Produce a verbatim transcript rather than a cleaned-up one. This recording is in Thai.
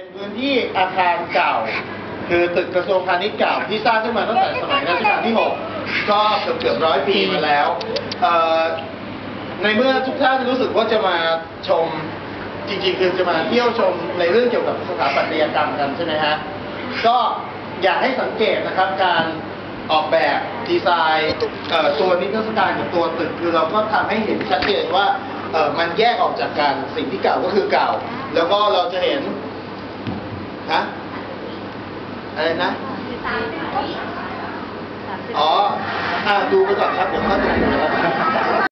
เป็นพื้นที่อาคารเก่าคือตึกกระทรวงพาณิชย์เก่าที่สร้างขึ้นมาตั้งแต่สมัยรัชกาลที่หกก็เกือบเกือบร้อยปีมาแล้วในเมื่อทุกท่านรู้สึกว่าจะมาชมจริงๆคือจะมาเที่ยวชมในเรื่องเกี่ยวกับสถาปัตยกรรมกันใช่ไหมฮะก็อยากให้สังเกตนะครับการออกแบบดีไซน์ตัวนิทรรศการกับตัวตึกคือเราก็ทำให้เห็นชัดเจนว่ามันแยกออกจากกันสิ่งที่เก่าก็คือเก่าแล้วก็เราจะเห็นฮะอะไรนะอ๋ออ่าดูไปก่อนครับเดี๋ยวเข้าไปดูนะครับ